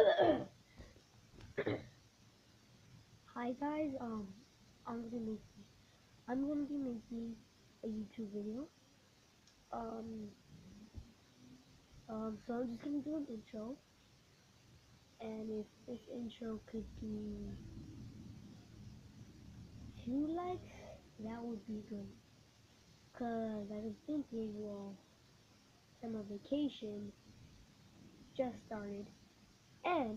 Hi guys, I'm gonna be making a YouTube video. Um, so I'm just gonna do an intro, and if this intro could do 2 likes, that would be good. Cause I was thinking, well, summer vacation just started, and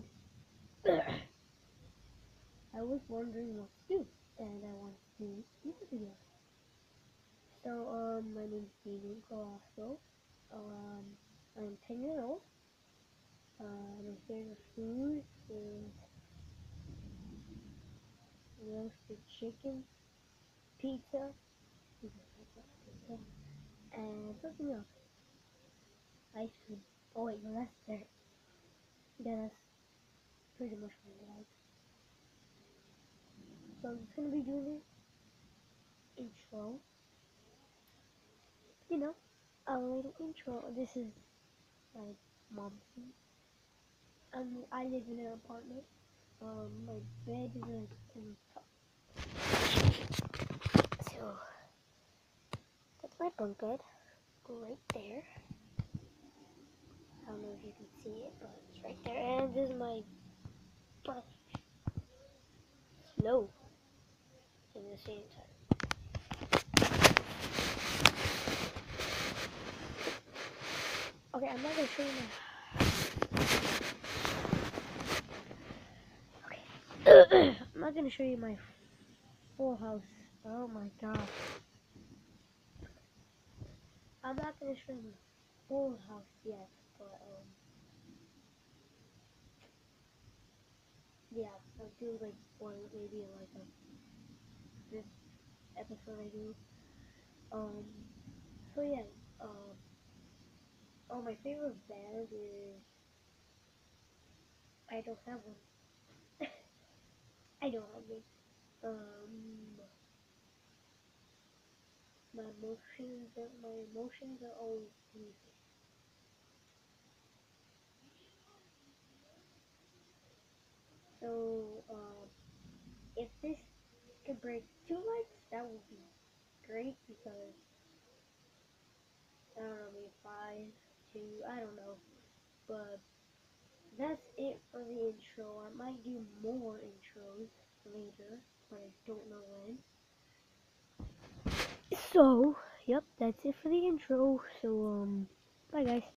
I was wondering what to do, and I wanted to do YouTube videos. So, my name's Steven Colasco. I'm 10 years old. My favorite food is roasted chicken, pizza, and something else. Ice cream. Oh wait, no, that's dessert. Yeah, that's pretty much what I like. So I'm just gonna be doing an intro. You know, a little intro. This is my mom's room. I live in an apartment. My bed is in the top. So that's my bunk bed right there. I don't know if you can see it, but it's right there. And this is my butt. Snow in the same time. Okay, I'm not gonna show you my. Okay, I'm not gonna show you my full house. Oh my god. I'm not gonna show you my full house yet, but yeah, I'll do like one, maybe like this episode I do. Um, so yeah, oh, my favorite band is. I don't have one. I don't have one. My emotions are always music. So, if this could break 2 likes, that would be great because I don't know, maybe 5, 2, I don't know. But that's it for the intro. I might do more intros later, but I don't know when. So, yep, that's it for the intro. So, bye guys.